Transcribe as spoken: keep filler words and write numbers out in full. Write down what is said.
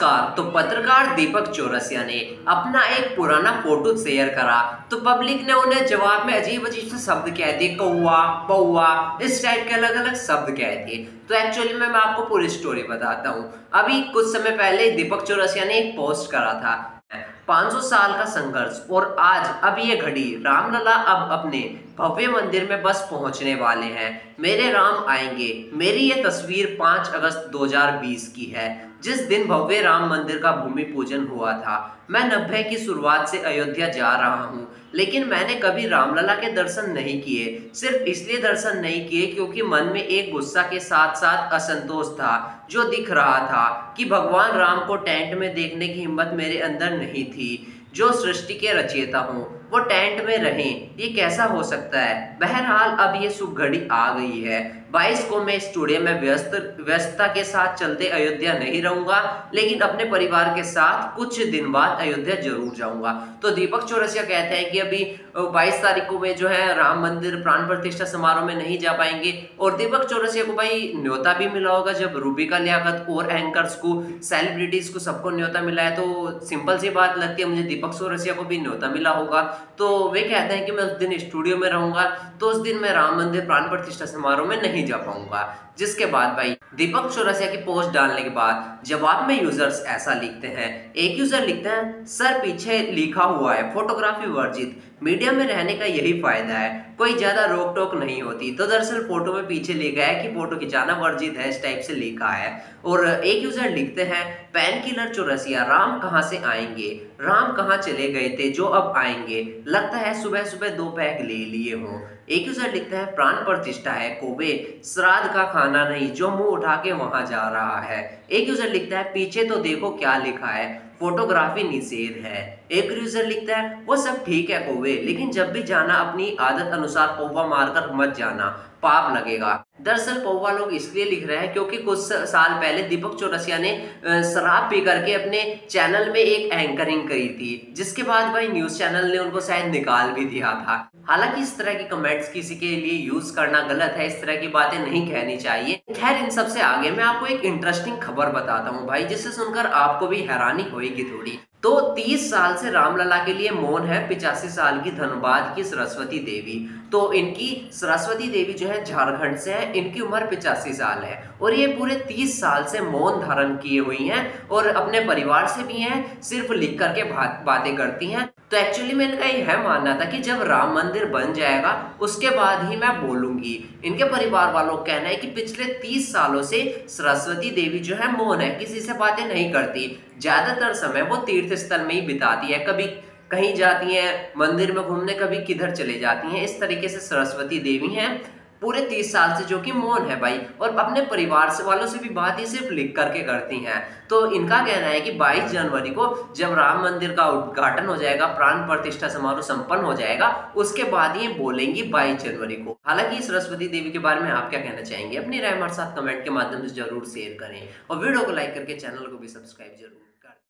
नमस्कार। तो पत्रकार दीपक चौरसिया ने अपना एक पुराना फोटो शेयर करा तो पब्लिक ने उन्हें जवाब में अजीब अजीब से शब्द कह दिए, कौवा, पौवा, इस टाइप के अलग अलग शब्द कह दिए। तो एक्चुअली में मैं आपको पूरी स्टोरी बताता हूँ। अभी कुछ समय पहले दीपक चौरसिया ने एक पोस्ट करा था, पाँच सौ साल का संघर्ष, और आज अब ये घड़ी रामलला अब अपने भव्य मंदिर में बस पहुंचने वाले हैं। मेरे राम आएंगे। मेरी ये तस्वीर पाँच अगस्त दो हज़ार बीस की है, जिस दिन भव्य राम मंदिर का भूमि पूजन हुआ था। मैं नब्बे की शुरुआत से अयोध्या जा रहा हूँ, लेकिन मैंने कभी रामलला के दर्शन नहीं किए। सिर्फ इसलिए दर्शन नहीं किए क्योंकि मन में एक गुस्सा के साथ साथ असंतोष था जो दिख रहा था कि भगवान राम को टेंट में देखने की हिम्मत मेरे अंदर नहीं थी। जो सृष्टि के रचयिता हों वो टेंट में रहें, ये कैसा हो सकता है। बहरहाल अब ये शुभ घड़ी आ गई है। बाईस को मैं स्टूडियो में व्यस्त व्यस्तता के साथ चलते अयोध्या नहीं रहूंगा, लेकिन अपने परिवार के साथ कुछ दिन बाद अयोध्या जरूर जाऊंगा। तो दीपक चौरसिया कहते हैं कि अभी बाईस तारीख को वे जो है राम मंदिर प्राण प्रतिष्ठा समारोह में नहीं जा पाएंगे। और दीपक चौरसिया को भाई न्योता भी मिला होगा, जब रूबिका लियाकत और एंकर्स को, सेलिब्रिटीज को, सबको न्योता मिला है, तो सिंपल सी बात लगती है मुझे दीपक चौरसिया को भी न्योता मिला होगा। तो वे कहते हैं कि मैं उस दिन स्टूडियो में रहूंगा, तो उस दिन मैं राम मंदिर प्राण प्रतिष्ठा समारोह में नहीं जा पाऊंगा। जिसके बाद भाई दीपक चौरसिया की पोस्ट डालने के बाद जवाब में यूजर्स ऐसा लिखते हैं। एक यूजर लिखते हैं, सर पीछे लिखा हुआ है फोटोग्राफी वर्जित, मीडिया में रहने का यही फायदा है, कोई ज्यादा रोक टोक नहीं होती। तो दरअसल फोटो में पीछे लिखा है कि फोटो खिंचाना वर्जित है, इस टाइप से लिखा है। और एक यूजर लिखते हैं, पैन किलर चौरसिया, राम कहाँ से आएंगे, राम कहाँ चले गए थे जो अब आएंगे, लगता है सुबह सुबह दो पैक ले लिए हों। एक यूजर लिखता है, प्राण प्रतिष्ठा है कोबे, श्राद्ध का खाना नहीं जो मुंह उठा के वहां जा रहा है। एक यूजर लिखता है, पीछे तो देखो क्या लिखा है, फोटोग्राफी निषेध है। एक यूजर लिखता है, वो सब ठीक है कोबे, लेकिन जब भी जाना अपनी आदत अनुसार पौवा मारकर मत जाना, पाप लगेगा। दरअसल पौवा लोग इसलिए लिख रहे हैं क्योंकि कुछ साल पहले दीपक चौरसिया ने शराब पी करके अपने चैनल में एक एंकरिंग करी थी, जिसके बाद भाई न्यूज चैनल ने उनको शायद निकाल भी दिया था। हालांकि इस तरह की कमेंट्स किसी के लिए यूज करना गलत है, इस तरह की बातें नहीं कहनी चाहिए। खैर इन सबसे आगे मैं आपको एक इंटरेस्टिंग खबर बताता हूँ भाई, जिसे सुनकर आपको भी हैरानी होगी थोड़ी। तो तीस साल से रामलला के लिए मौन है पिचासी साल की धनबाद की सरस्वती देवी। तो इनकी सरस्वती देवी जो है झारखंड से है, इनकी उम्र पिचासी साल है और ये पूरे तीस साल से मौन धारण किए हुई हैं और अपने परिवार से भी हैं, सिर्फ लिख करके बातें करती हैं। तो एक्चुअली में इनका यह मानना था कि जब राम मंदिर बन जाएगा उसके बाद ही मैं बोलूंगी। इनके परिवार वालों का कहना है कि पिछले तीस सालों से सरस्वती देवी जो है मौन है, किसी से बातें नहीं करती। ज्यादातर समय वो तीर्थ स्थल में ही बिताती है, कभी कहीं जाती हैं मंदिर में घूमने, कभी किधर चले जाती हैं। इस तरीके से सरस्वती देवी हैं पूरे तीस साल से जो कि मौन है भाई, और अपने परिवार से वालों से भी बात ही सिर्फ लिख करके करती हैं। तो इनका कहना है कि बाईस जनवरी को जब राम मंदिर का उद्घाटन हो जाएगा, प्राण प्रतिष्ठा समारोह संपन्न हो जाएगा, उसके बाद ये बोलेंगी बाईस जनवरी को। हालांकि सरस्वती देवी के बारे में आप क्या कहना चाहेंगे, अपनी राय हमारे साथ कमेंट के माध्यम से जरूर शेयर करें और वीडियो को लाइक करके चैनल को भी सब्सक्राइब जरूर